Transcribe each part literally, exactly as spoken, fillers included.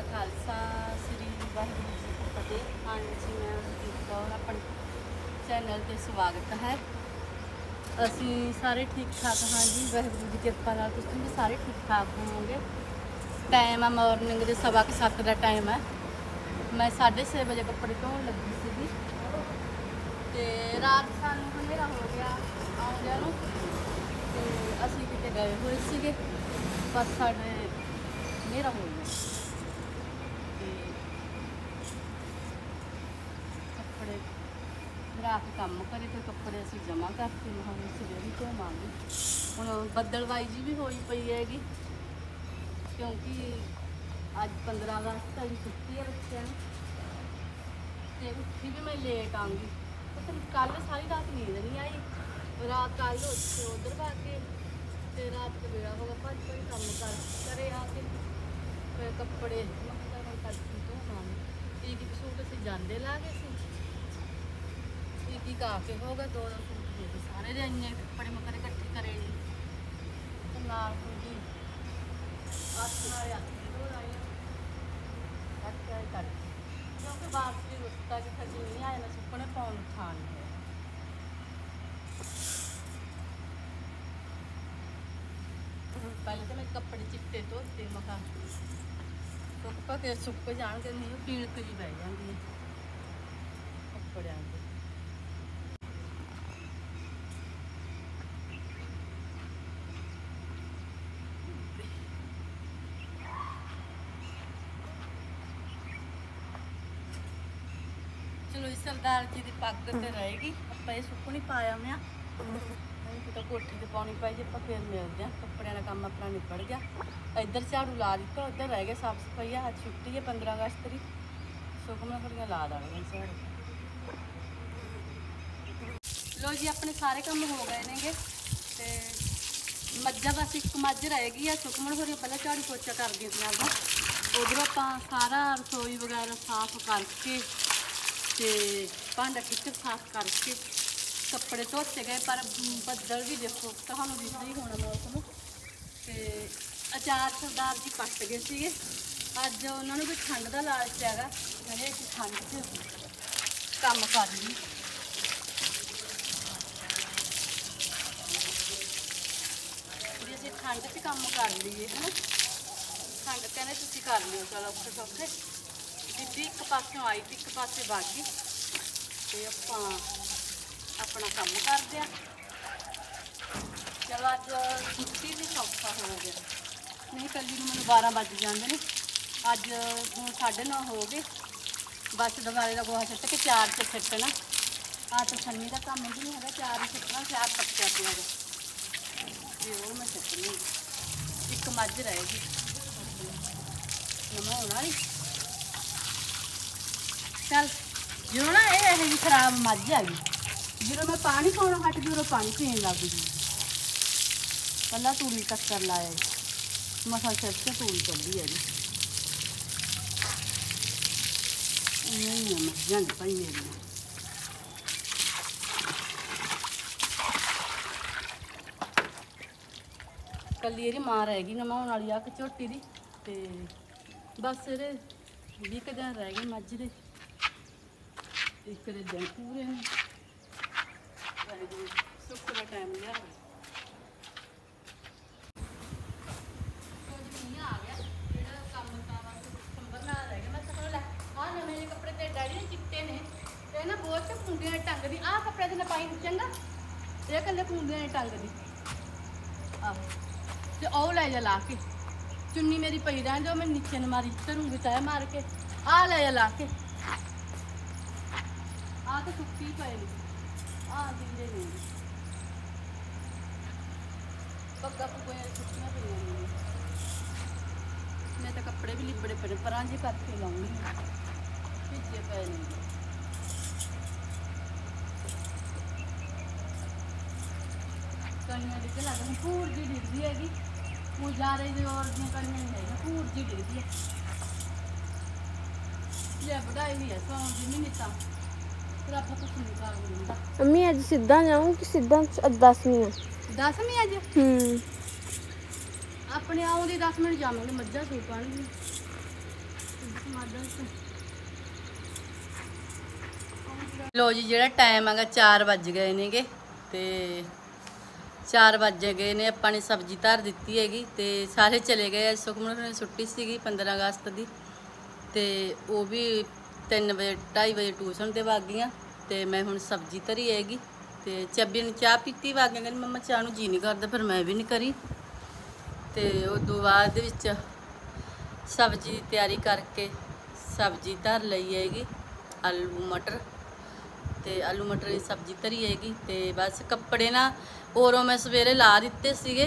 खालसा श्री वाहिगुरू जी की फतेह। हाँ जी, मैं हरजीत कौर अपने चैनल ते स्वागत है। असी सारे ठीक ठाक हाँ जी, वाहिगुरू की किरपा नाल तुसीं भी सारे ठीक ठाक होवोगे। टाइम है मॉर्निंग के सवा के सत्त का टाइम है। मैं साढ़े छे बजे कपड़े धोन लगी सी ते रात सानूं हनेरा हो गया आउंदिਆਂ ਨੂੰ ते असीं किते गए होए सीगे पर साडे हनेरा हो गया ते कपड़े रात काम करे तो कपड़े असीं जमा करके मैं हुण सवेरे ही धोवांगे। हुण बदलवाई जी भी होई पई हैगी क्योंकि अज पंद्रह अगस्त की छुट्टी है बच्चों तो उठी भी मैं लेट आऊँगी। तो फिर कल सारी रात नींद नहीं आई, रात कल उठे उधर भागे तो रात का बेड़ा होगा भज भज काम कर करे आके फिर कपड़े करती धोवांगे। एक एक सूट असीं जांदे ला गए सी, एक एक आके हो गए दो दो सूट दे दे सारे दे इन्ने कपड़े मैं कदे इकट्ठे करे नहीं तो नाल होगी हत्थ नाल हत्थ धो लाए हत्थ कर क्योंकि बारिश की रुत्त कि खजी नहीं आए ना सुकने पाउन थान है। पहले तो मैं कपड़े चिट्टे धोते मखा सुक के सुक जाने नहीं पीलक जी बह जाती है कपड़िया से। चलो सरदार जी की पग तो रहेगी आप ये सुक नहीं पाया मैं तो कोठी से पानी पाई जी आप फिर मिलते हैं। कपड़े का काम अपना निपट गया, इधर झाड़ू ला दिता उधर रह गया साफ सफाई। अज छुट्टी है पंद्रह अगस्त की सुकना थोड़िया ला देंगे झाड़ू। लो जी अपने सारे काम हो गए ने तो मज्जा बस एक मझ रहेगी है सुकमन हो रही पहले झाड़ू पोचा कर दी अपना उधरों आप सारा रसोई वगैरह साफ करके ते भांडा किचन साफ करके कपड़े धोते गए पर बदल भी देखो तो दिखदा ही होना मौसम। तो अचार सरदार जी कट गए थे अज उन्होंने भी ठंड का लालच है कहने कि ठंड च काम कर ली। भी असीं ठंड च काम कर लीए है ना, ठंड कहने तुसीं कर लियो चलो औखे सौखे। दीदी एक पासों आई थी एक पासे बागी तो आप अपना काम कर दिया। चलो अज छुट्टी भी सौखा हो गया नहीं कली में मैं बारह बज जाते हैं। अज हूँ साढ़े नौ हो गए बस दुबारे का गोहा सुट के चार से सुटना आ तो छन्नी का काम भी नहीं है चार ही सुटना चार पक्या पिया जी वो मैं सुटनी एक मझ रहेगी नमाउण वाली। चल जो ना ये खराब मझ है जो मैं पानी पाना हट गई उदों पानी पीन लग गई। पहला तूड़ी टक्कर लाया मसा सिर से तूड़ी चली है जी नहीं मझां नहीं भाई मेरी कली ये मां रहेगी नमाउण वाली आ झोटी की तो बस ये भी क दिन रह गए मझ के एक दिन पूरे हैं सुख का टाइम लिया आ गया काम संबर ना रह गया। मैं समझ लै आ नवे कपड़े तेरे डैडी ने चिट्टे ने ते ना बहुत खूंडियां टंग दी आ कपड़े ते पाई चंगा ये कल्ले खूंडियां टंग दी आहो ते ओ लै जा ला के चुन्नी मेरी पई रहन जो मैं नीचे न मारी धरूंगी तय मार के आ लै जा ला के आ तो सुक्की पे आ गिले नहीं पग्गा पुग्गा सुक्कियां पईयां ने मैं तो कपड़े भी लिबड़े पे परां जी करके लाऊंगी भिजे पे ने कलियां डिग लग पूर जी डिगदी हैगी हूँ जा रही और दियां कलियां नहीं है पूर जी डिगदी है ले बढ़ाई हुई है सौ जी नहीं ता अम्मी अज सीधा जाऊँ कि सीधा दसवीं है दसवीं अज अपने आऊँ दस मिनट जावांगे मझा सूपान लो जी ਜਿਹੜਾ ਟਾਈਮ ਹੈਗਾ चार ਵੱਜ ਗਏ ਨੇਗੇ ਤੇ चार ਵੱਜ ਗਏ ਨੇ। ਆਪਾਂ ਨੇ ਸਬਜ਼ੀ ਧਰ ਦਿੱਤੀ ਹੈਗੀ ਤੇ ਸਾਰੇ ਚਲੇ ਗਏ। ਸੁਖਮਨ ਨੇ ਛੁੱਟੀ ਸੀਗੀ पंद्रह अगस्त ਦੀ ਤੇ ਉਹ ਵੀ तीन ਵਜੇ ढाई ਵਜੇ ਟਿਊਸ਼ਨ ਤੇ ਵਗ ਗਈਆਂ ਤੇ ਮੈਂ ਹੁਣ ਸਬਜ਼ੀ ਧਰੀ ਹੈਗੀ ਤੇ ਚੱਬੀ ਨੇ ਚਾਹ ਪੀਤੀ ਵਗ ਗਏ। ਕਹਿੰਦੀ ਮੰਮਾ ਚਾਹ ਨੂੰ ਜੀ ਨਹੀਂ ਕਰਦਾ, ਫਿਰ ਮੈਂ ਵੀ ਨਹੀਂ ਕਰੀ ਤੇ ਉਦੋਂ ਬਾਅਦ ਦੇ ਵਿੱਚ सब्जी की तैयारी करके सब्जी धर लई हैगी आलू मटर ते आलू मटर की सब्जी धरी हैगी ते बस कपड़े ना औरों मैं सवेरे ला दिते सीगे।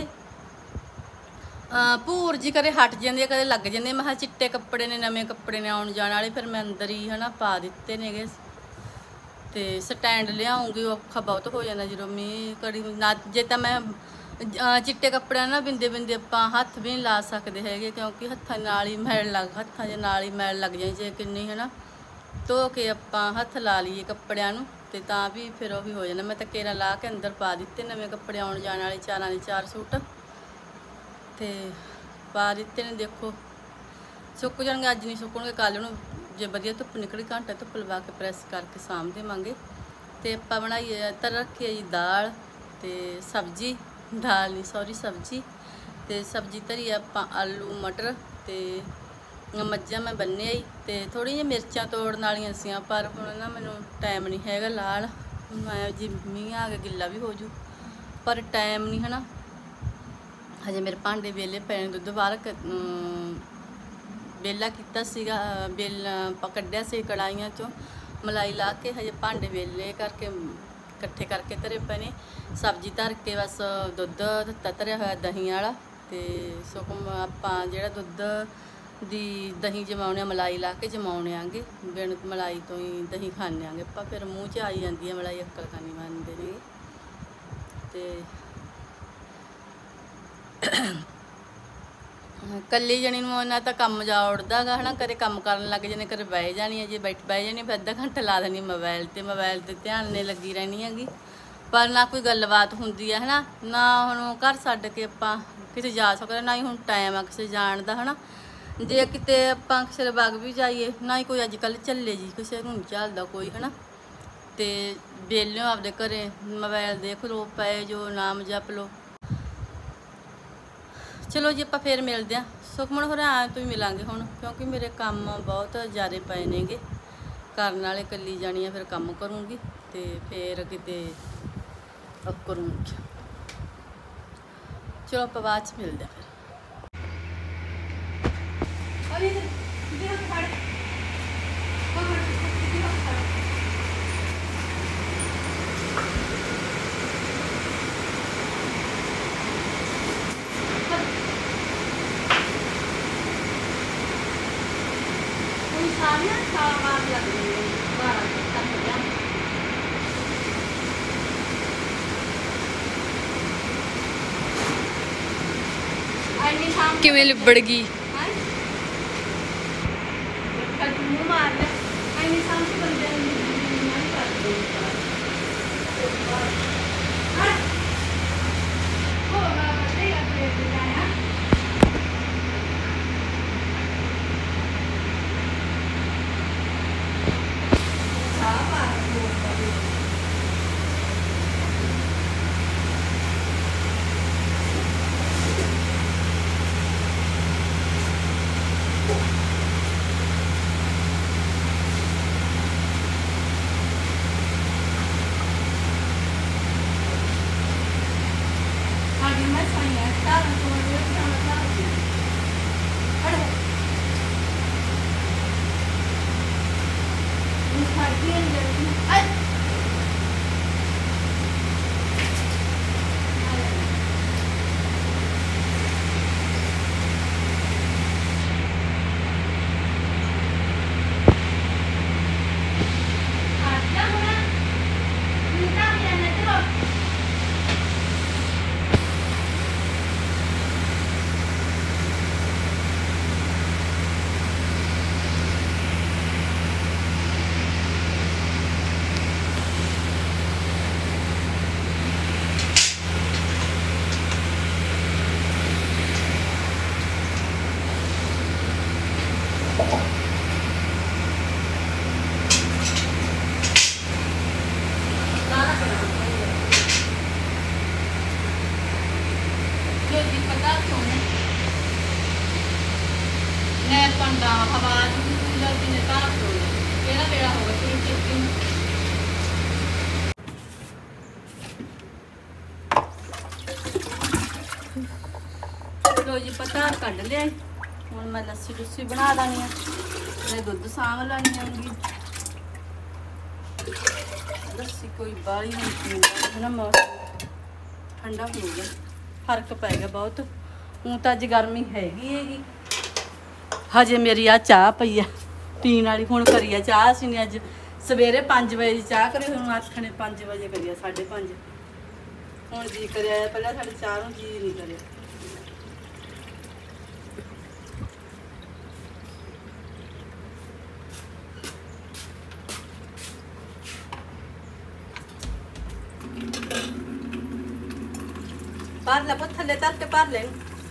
भूर जी कदे हट जाते कदे लग जाते। मैं चिट्टे कपड़े ने नवे कपड़े ने आउण जाण वाले फिर मैं अंदर ही है ना पा दिते नेगे ते स्टैंड लियाऊँगी औखा बहुत हो जाता जो मीह घड़ी ना जे तो मैं चिट्टे कपड़े ना बिंदे बिंदे आप हथ भी नहीं ला सकते है क्योंकि हत्थां नाल ही मैल लग हत्थां दे नाल ही मैल लग जाए जे किन्नी है ना धो के आप हथ ला लीए कपड़ियां नूं ते तां भी फिर वही हो जाना। मैं तो केरा ला के अंदर पा दिते नवे कपड़े आउण जाण वाले चारां दे चार सूट ते पा दिते ने। देखो सुक जाणगे, अज नहीं सुकणगे कल नूं जे वधिया धुप्प निकली घंटा धुप्प लवा के प्रैस करके साम देवांगे। ते आपां बनाईए तर रखी जी दाल ते सब्जी दाल नहीं सॉरी सब्जी ते सब्जी धरी आप आलू मटर ते मज्जां मैं बन्ने आई ते थोड़ी जी मिर्चां तोड़न वालियां सी पर हुण ना मैनूं टाइम नहीं हैगा लाल मैं जी मींह आ गया गिल्ला भी हो जू पर टाइम नहीं है ना हजे मेरे भांडे वेले पे दुद्ध बाहर वेला किता सीगा बेल कड्ढिया सी कड़ाइयां चों मलाई ला के हजे भांडे वेले करके इकट्ठे करके धरे पे ने। सब्जी धर के बस दुद्ध धत्ता धरिया होया दही वाला ते सुखम आपां जिहड़ा दुद्ध दी दही जमाउने मलाई ला के जमाउने आंगे बिन मलाई तो ही दही खाने आंगे आपां फिर मूँह च आई जाती है मलाई अक्कल खानी बनते ने ते कल्ली जनी नूं इन्ना तां कम जा उड़दा गा है ना। कदे कम करन लग जाने कदे बह जानी है जे बैठ बह जानी फिर अद्धा घंटा ला देनी मोबाइल ते मोबाइल ते ध्यान ने लगी रहनी हैगी पर ना कोई गलबात हुंदी है ना ना हुण घर छड्ड के आपां किते जा सकदे ना ही हुण टाइम आ किसे जाण दा है ना। जे किते आपां किसे बाग भी जाइए ना ही कोई अजकल झल्ले जी किसे नूं झलदा कोई है ना ते बेलिओ आपदे घरे मोबाइल देख लो पै जो नाम जप लो। चलो जी आप फिर मिलते हैं सुखमन होर तो ही मिलांगे हुण क्योंकि मेरे काम बहुत ज़्यादा पे नेगे करन वाले कल्ली जानी फिर काम करूँगी तो फिर किते करूँगी। चलो आप बाद च मिलते हैं सारियां खान लग गई बारह तक किवें लिबड़ गई मार पंडा हवा कूलर की निकाल दो मेरा बेड़ा होगा फिर चेकिंग लो जी पता कढ़ लिया हूँ मैं लस्सी लुस्सी बना देनी है मैं दुध सांभ लानी आऊँगी लस्सी कोई बाली नहीं पींदा है ना मौसम ठंडा हो गया फर्क पै गया बहुत हूँ तो अज गर्मी हैगी हैगी हजे मेरी आ चाह पई है पीने वाली हूँ करी है चाह असीं ने अज सवेरे पाँच बजे चाह करी हूँ आखने पाँच बजे करी साढ़े पाँच हूँ जी कर पहले साढ़े चार जी नहीं करे भर ला पुत थले तर के भर ले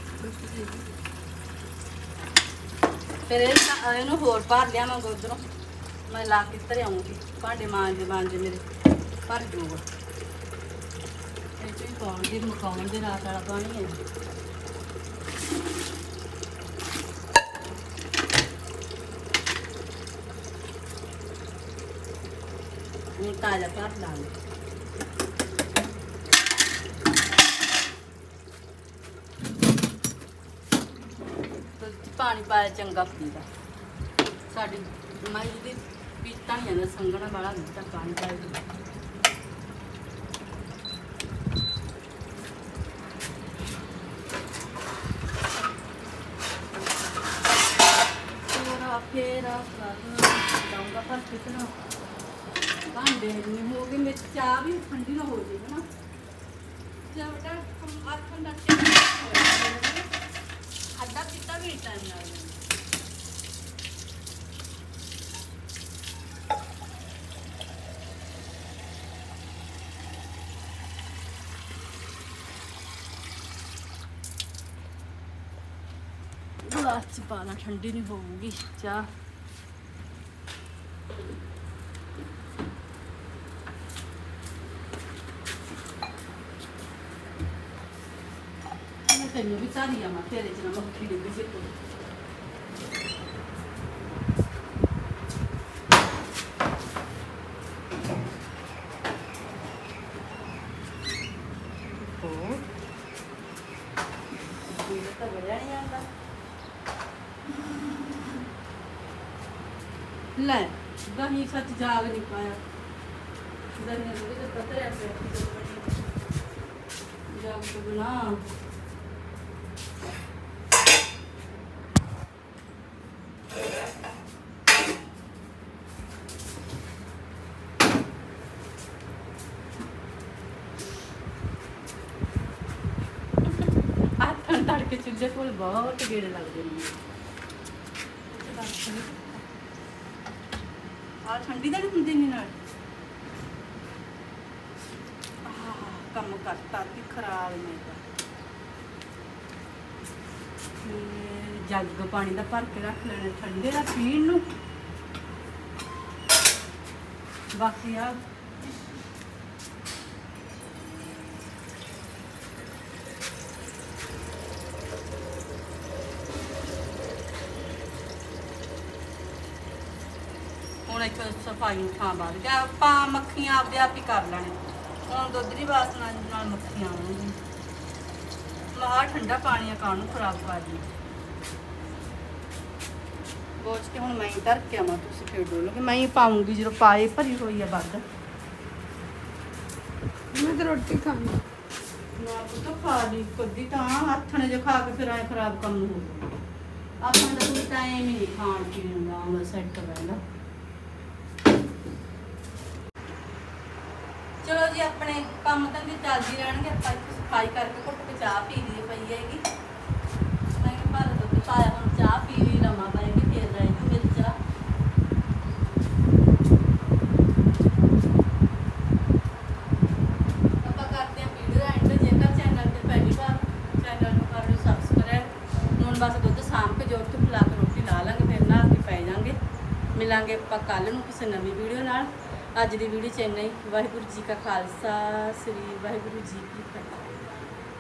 फिर इनू होर भर लिया मैं उधरों मैं ला के धर आऊँगी भांडे मांजे मांजे मेरे भर जूगा ये पाउगी मकान दे रात वाला पानी है ताजा भर ला पानी पाया चंगा पीता साड़ी मई की पीता नहीं जाता संगना वाला दिता पानी पाया फेरा जाऊँगा पर कितना भांडे नहीं होगी मेरी चाह भी ठंडी ना हो जाएगी ना जब बेटा हम आठ ठंडा अद्धा पीता भी टाइम लग गिलास च पाना ठंडी नहीं होगी चाह तेनों भी सारी आवा तेरे च ना मक्खी डिग से ले दही सच जाग नहीं पाया दही तो पतरे जाग तो बना तड़के चूल्हे को बहुत गेड़े लगते हैं ठंडी तो नहीं होंगी नहीं कम करता कि खराब नहीं जग पानी का भर के रख लेने ठंडे का पीण नूं बाकी आ एक सफाई थां बाद क्या आप मक्खियां आपदे आप ही कर लैने हुण दुध दी वासना नाल मक्खियां आउणगी महा ठंडा पानी कानूं खराब कर दी बोझ के हुण मैं ही धर के आवां तुसीं फिर डोलोगे मैं ही पाऊंगी जो पाए भरी हुई है बद मैं तो रोटी खानी ना पुत्त खा ली कद्दी तां हत्थ ने जो खा के फिर आए खराब कम हो अपने तो कोई टाइम ही नहीं खाण पीण दा मैं सैट रहिंदा चलो जी अपने काम धंधे चलते रहने आप सफाई करके घुट के चाह पी ली पई हैगी मैं भर दुध पाया हम चाह पी ली लम्मा पाएगी फिर रहेगी मेरी चाह आप करते हैं वीडियो एंड जेकर चैनल पर पहली बार चैनल को कर लो सबसक्राइब हूँ बस दुध साम के जोर के पिला के रोटी ला लेंगे फिर नहा के पै जाएंगे मिलांगे आप कल नूं किसी नवीं वीडियो नाल अज की वीडियो च इन्ना ही वाहिगुरू जी का खालसा श्री वाहिगुरू जी की फतेह।